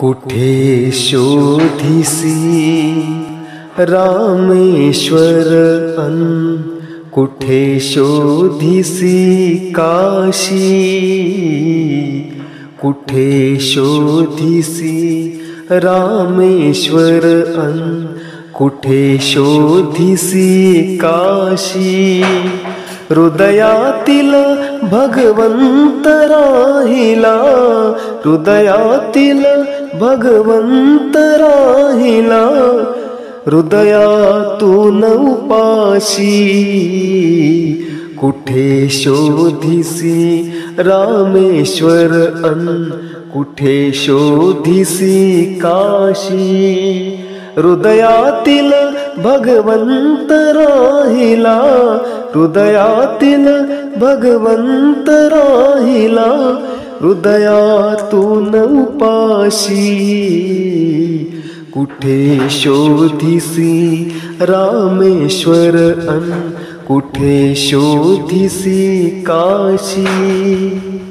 कुठे शोधिसी रामेश्वर अन, कुठे शोधिसी काशी, कुठे शोधिसी रामेश्वर अन, कुठे शोधिसी काशी। हृदयातील भगवंत राहिला, हृदयातील भगवंत राहिला, हृदयातून उपाशी। कुठे शोधिसी रामेश्वर अन, कुठे शोधिसी काशी। हृदयातील भगवंत राहिला, हृदयातील भगवंत राहिला, हृदयातून उपाशी। कुठे शोधिसी रामेश्वर अन, कुठे शोधिसी काशी।